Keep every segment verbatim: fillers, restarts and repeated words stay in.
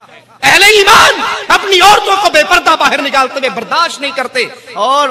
اہل ایمان اپنی عورتوں کو بے پردہ باہر نکالتے ہوئے برداشت نہیں کرتے. اور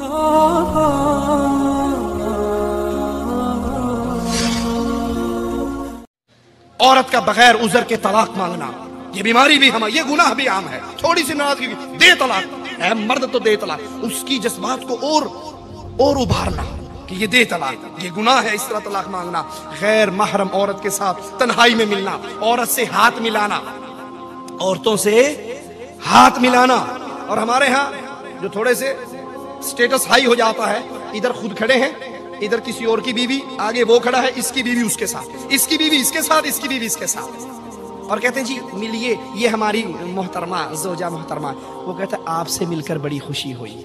عورت کا بغیر عذر کے طلاق مانگنا، یہ بیماری بھی ہم، یہ گناہ بھی عام ہے. تھوڑی سی ناراضگی دے طلاق، اے مرد تو دے طلاق. اس کی جذبات کو اور اور ابھارنا کہ یہ دے طلاق، یہ گناہ ہے اس طرح طلاق مانگنا. غیر محرم عورت کے ساتھ تنہائی میں ملنا، عورت سے ہاتھ ملانا، عورتوں سے ہاتھ ملانا. اور ہمارے ہاں جو تھوڑے سے سٹیٹس ہائی ہو جاتا ہے، ادھر خود کھڑے ہیں، ادھر کسی اور کی بیوی، آگے وہ کھڑا ہے، اس کی بیوی اس کے ساتھ، اس کی بیوی اس کے ساتھ، اس کی بیوی اس کے ساتھ، اور کہتے ہیں جی ملیے، یہ ہماری محترمہ زوجہ محترمہ. وہ کہتا ہے آپ سے مل کر بڑی خوشی ہوئی.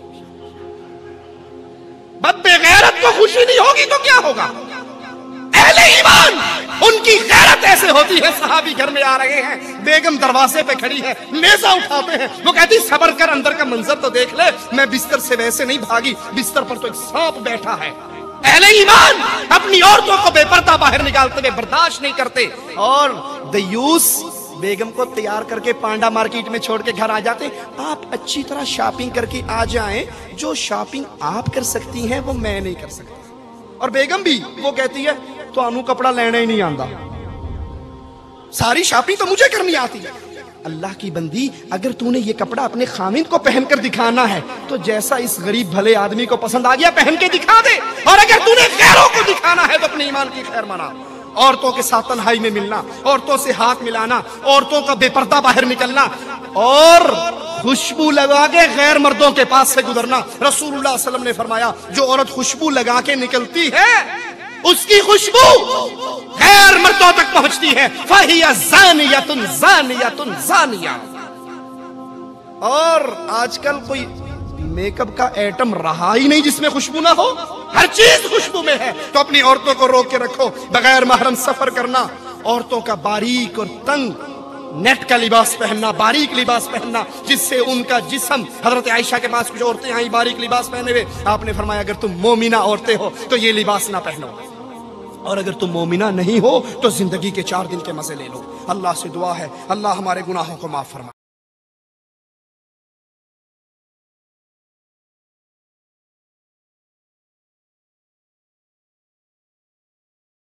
بد غیرت کو خوشی نہیں ہوگی تو کیا ہوگا؟ اہل ایمان ان کی غیرت ایسے ہوتی ہے. صحابی گھر میں آ رہے ہیں، بیگم دروازے پہ کھڑی ہے، نیزہ اٹھاتے ہیں. وہ کہتی صبر کر، اندر کا منظر تو دیکھ لے. میں بستر سے ویسے نہیں بھاگی، بستر پر تو ایک سانپ بیٹھا ہے. اہل ایمان اپنی عورتوں کو بے پردہ باہر نکالتے ہوئے برداشت نہیں کرتے. اور دیوس بیگم کو تیار کر کے پانڈا مارکیٹ میں چھوڑ کے گھر آ جاتے. آپ اچھی طرح شاپنگ کر کے آ جائیں، جو شاپنگ آپ کر سکتی ہیں وہ میں نہیں کر سکتا. اور بیگم بھی وہ کہتی ہے تو انو کپڑا لینا ہی نہیں آندا، ساری شاپنگ تو مجھے کرنی آتی ہے. اللہ کی بندی، اگر تو نے یہ کپڑا اپنے خامند کو پہن کر دکھانا ہے تو جیسا اس غریب بھلے آدمی کو پسند آ گیا پہن کے دکھا دے. اور اگر تو نے غیروں کو دکھانا ہے تو اپنے ایمان کی خیر منا. عورتوں کے ساتھ تنہائی میں ملنا، عورتوں سے ہاتھ ملانا، عورتوں کا بے پردہ باہر نکلنا، اور خوشبو لگا کے غیر مردوں کے پاس سے گزرنا. رسول اللہ صلی اللہ علیہ وسلم نے فرمایا جو عورت خوشبو لگا کے نکلتی ہے اس کی خوشبو غیر مردوں تک پہنچتی ہے. فَهِيَ زَانِيَةٌ زَانِيَةٌ زَانِيَةٌ. اور آج کل کوئی میک اپ کا ایٹم رہا ہی نہیں جس میں خوشبو نہ ہو، ہر چیز خوشبو میں ہے. تو اپنی عورتوں کو روک کے رکھو. بغیر محرم سفر کرنا، عورتوں کا باریک اور تنگ نیٹ کا لباس پہننا، باریک لباس پہننا جس سے ان کا جسم، حضرت عائشہ کے پاس کچھ عورتیں آئیں باریک لباس پہنے ہوئے، آپ نے فرمایا اگر تم مومنہ عورتیں ہو تو یہ لباس نہ پہنو، اور اگر تم مومنہ نہیں ہو تو زندگی کے چار دن کے مزے لے لو. اللہ سے دعا ہے اللہ ہمارے گناہوں کو معاف فرمائے.